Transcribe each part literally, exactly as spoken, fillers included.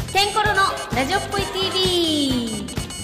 テンコロのラジオっぽい ティーブイ。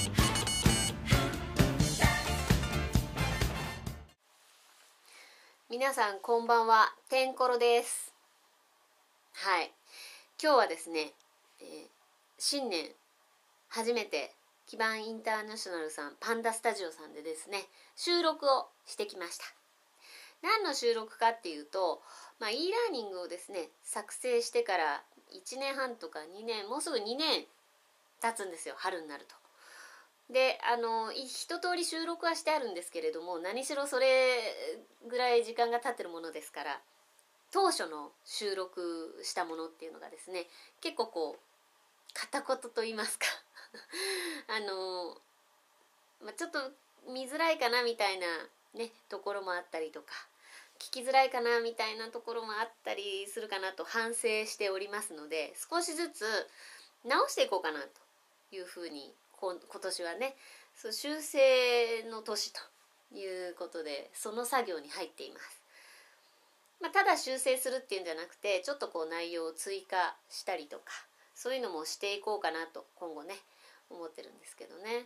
皆さんこんばんは、テンコロです。はい、今日はですね、えー、新年初めて基盤インターナショナルさん、パンダスタジオさんでですね、収録をしてきました。何の収録かっていうと、まあ、e ラーニングをですね作成してからいちねんはんとかにねん、もうすぐにねん経つんですよ、春になると。で、あの一通り収録はしてあるんですけれども、何しろそれぐらい時間が経ってるものですから、当初の収録したものっていうのがですね、結構こう片言と言いますかあの、まあ、ちょっと見づらいかなみたいなねところもあったりとか、聞きづらいかなみたいなところもあったりするかなと反省しておりますので、少しずつ直していこうかなというふうに、今年はね、そう修正の年ということで、その作業に入っています。まあ、ただ修正するっていうんじゃなくて、ちょっとこう内容を追加したりとか、そういうのもしていこうかなと今後ね思ってるんですけどね。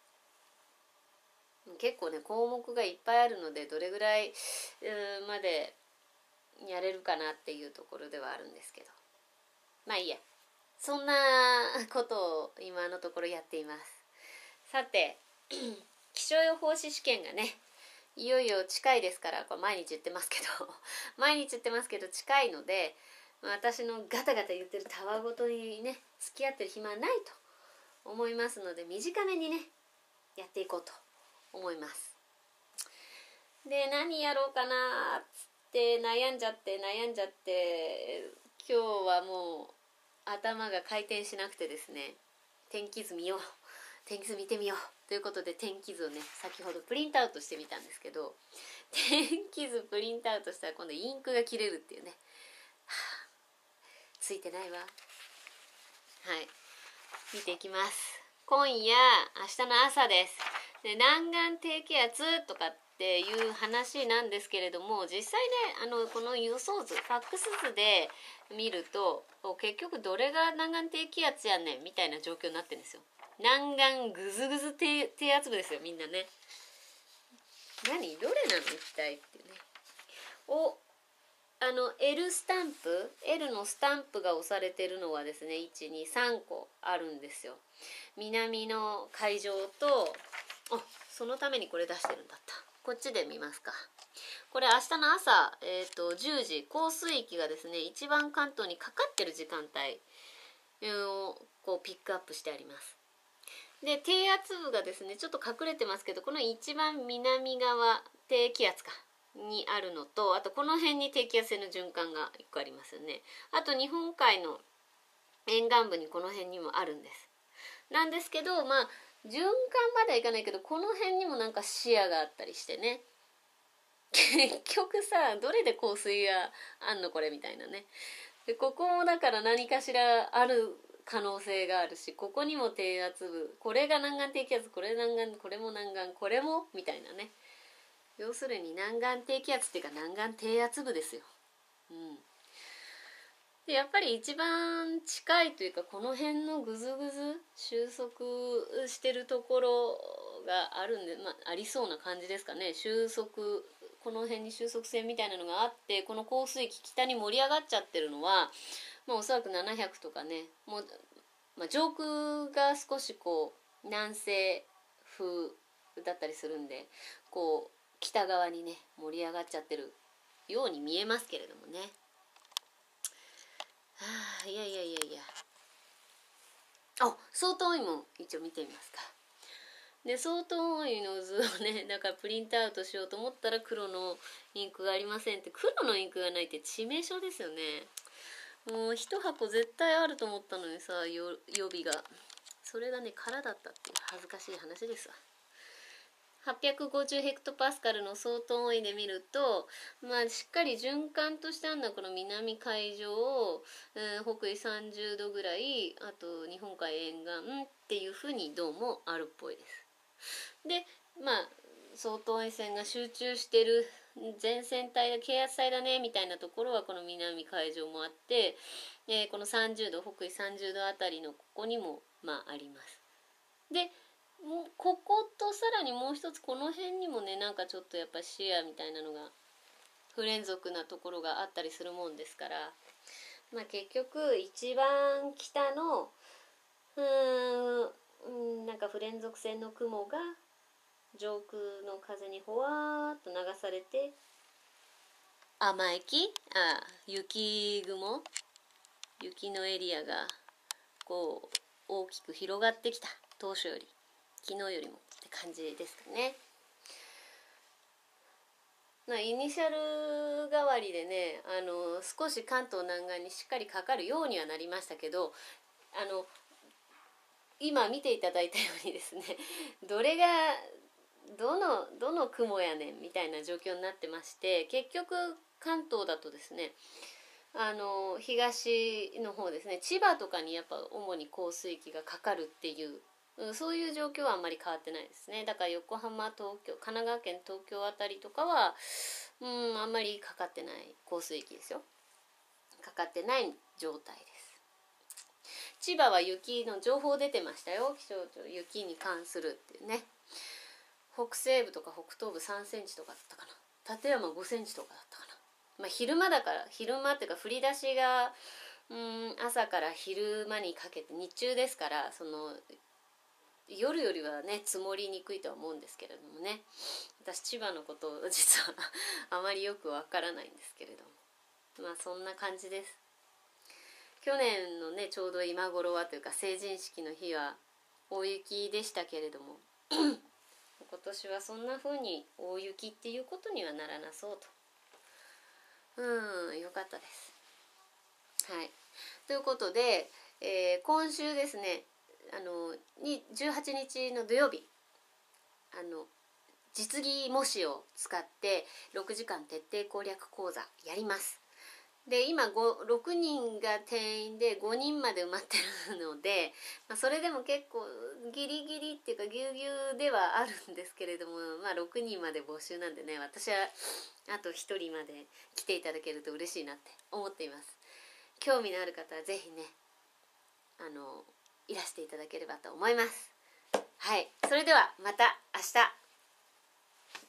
結構ね項目がいっぱいあるので、どれぐらいまでやれるかなっていうところではあるんですけど、まあいいや、そんなことを今のところやっています。さて気象予報士試験がねいよいよ近いですから、これ毎日言ってますけど毎日言ってますけど近いので、私のガタガタ言ってるたわごとにね付き合ってる暇はないと思いますので、短めにねやっていこうと思います。で、何やろうかなって悩んじゃって悩んじゃって今日はもう頭が回転しなくてですね、天気図見よう天気図見てみようということで、天気図をね先ほどプリントアウトしてみたんですけど、天気図プリントアウトしたら今度インクが切れるっていうね、はあ、ついてないわ。はい、見ていきます。今夜明日の朝です。で、南岸低気圧とかっていう話なんですけれども、実際ね、あのこの予想図、ファックス図で見ると、結局どれが南岸低気圧やねんみたいな状況になってるんですよ。南岸ぐずぐず 低, 低圧部ですよ、みんなね。何どれなの一体っていうね。おあの L スタンプ L のスタンプが押されてるのはですね、いちにさんこあるんですよ。南の海上と、あ、そのためにこれ出してるんだった。こっちで見ますか。これ明日の朝、えー、とじゅうじ、降水域がですね一番関東にかかってる時間帯をこうピックアップしてあります。で、低圧部がですねちょっと隠れてますけど、この一番南側、低気圧かにあるのと、あとこの辺に低気圧性の循環がいっこありますよね。あと日本海の沿岸部にこの辺にもあるんです。なんですけど、まあ循環まではいかないけど、この辺にもなんか視野があったりしてね、結局さ、どれで降水があんのこれみたいなね。で、ここもだから何かしらある可能性があるし、ここにも低圧部、これが南岸低気圧、これ南岸、これも南岸、これもみたいなね。要するに南岸低気圧っていうか南岸低圧部ですよ。うん。で、やっぱり一番近いというか、この辺のぐずぐず収束してるところがあるんで、まあ、ありそうな感じですかね。収束、この辺に収束線みたいなのがあって、この降水域北に盛り上がっちゃってるのは、まあ、おそらくななひゃくとかね、もう、まあ、上空が少しこう南西風だったりするんで、こう北側にね盛り上がっちゃってるように見えますけれどもね。はあ、いやいやいやいや。あ、相当多いも一応見てみますか。で、相当多いの図をね、だからプリントアウトしようと思ったら黒のインクがありませんって、黒のインクがないって致命傷ですよね。もう一箱絶対あると思ったのにさ、予備が。それがね、空だったっていう恥ずかしい話ですわ。はっぴゃくごじゅうヘクトパスカルの相当多いで見ると、まあ、しっかり循環としてあるのはこの南海上、えー、北緯さんじゅうどぐらい、あと日本海沿岸っていうふうにどうもあるっぽいです。で、まあ相当多い線が集中してる前線帯だ気圧帯だねみたいなところはこの南海上もあって、えー、このさんじゅうど北緯さんじゅうどあたりのここにもまああります。でもうこことさらにもう一つこの辺にもねなんかちょっとやっぱ視野みたいなのが不連続なところがあったりするもんですから、まあ結局一番北のうーんなんか不連続線の雲が上空の風にほわーっと流されて雨駅あ雪雲雪のエリアがこう大きく広がってきた、当初より昨日よりもって感じですかね。まあ、イニシャル代わりでねあの少し関東南岸にしっかりかかるようにはなりましたけど、あの今見ていただいたようにですねどれがどのどの雲やねんみたいな状況になってまして、結局関東だとですねあの東の方ですね千葉とかにやっぱ主に降水域がかかるっていう、うん、そういう状況はあんまり変わってないですね。だから横浜東京神奈川県東京あたりとかはうんあんまりかかってない降水域ですよ。かかってない状態です。千葉は雪の情報出てましたよ、気象庁。雪に関するっていうね。北西部とか北東部さんセンチとかだったかな、立山ごセンチとかだったかな。まあ、昼間だから昼間っていうか降り出しがうん朝から昼間にかけて日中ですから、その夜よりはね積もりにくいとは思うんですけれどもね、私千葉のことを実はあまりよくわからないんですけれども、まあそんな感じです。去年のねちょうど今頃はというか成人式の日は大雪でしたけれども今年はそんな風に大雪っていうことにはならなそうと。うんよかったです。はいということで、えー、今週ですねあのにじゅうはちにちの土曜日あの実技模試を使ってろくじかん徹底攻略講座やります。で今ろくにんが定員でごにんまで埋まってるので、まあ、それでも結構ギリギリっていうかぎゅうぎゅうではあるんですけれども、まあ、ろくにんまで募集なんでね、私はあとひとりまで来ていただけると嬉しいなって思っています。興味のある方はぜひねあのいらしていただければと思います。はい、それではまた明日。